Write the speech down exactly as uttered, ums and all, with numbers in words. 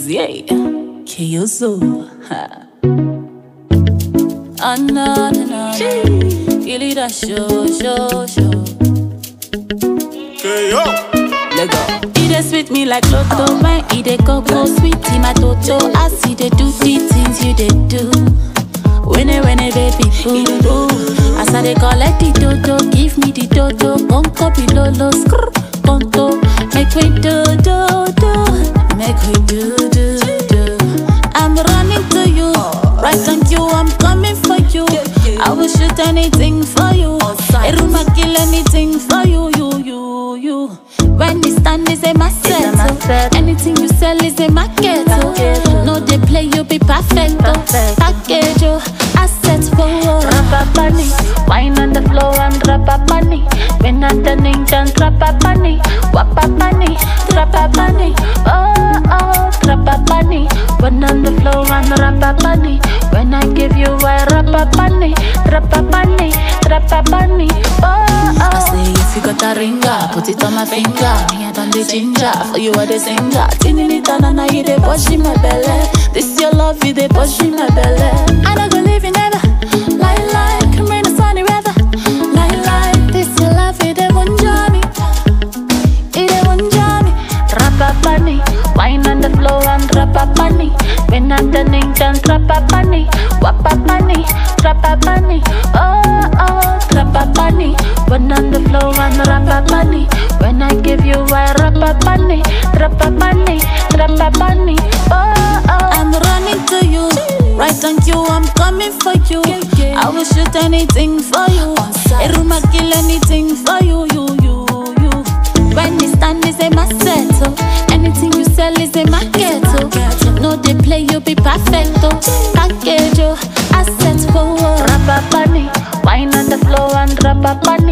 yeah. Kyozo. Ah, no, no, no. You lead a show, show, show. K O. Let go. He dey sweet me like Lotto. When he dey go go sweet in my toto. I see they do the things you dey do. When I, when I baby boo boo. As I dey collect the dodo, give me the dodo. Bonko below low, skrr, bonko. Make we do do do, make we do do do. I'm running to you, right on you. I'm coming for you. I will shoot anything for you. I room I kill anything for you, you, you, you. When the stand is a asset, anything you sell is a market. No, they play you be perfect. Package you, assets for Rapa bunny, wine on the floor and rapa bunny. When I'm turning down, rapa bunny, wapa bunny, rapa bunny. Oh oh, rapa bunny. When on the floor and rapa bunny. When I give you a rapa bunny, rapa bunny, rapa bunny. Oh oh. I say if you got a ringer, put it on my finger. Me I done the ginger, for you are the singer. Tinini na you dey push in my belly. This your love, you dey push in my belly. I don't believe you never. Lie lie, come rain the sunny weather. Lie lie, this your love, you dey wunja me. You dey wunja me. Rapa bunny, wine on the floor and rapa bunny. When I'm turning down, rapa bunny, wapa bunny, rapa bunny. Oh oh, rapa bunny. When on the floor and rapa bunny. When I give you a rapa bunny, rapa bunny, rapa bunny. Oh oh. I'm running to you, right on you. I'm coming for you. I will shoot anything for you. I room I kill anything for you, you, you, you. When the stand is a asset, anything you sell is a market. No, they play you be perfect. Package you, assets for rapa bunny, wine on the floor and rapa bunny.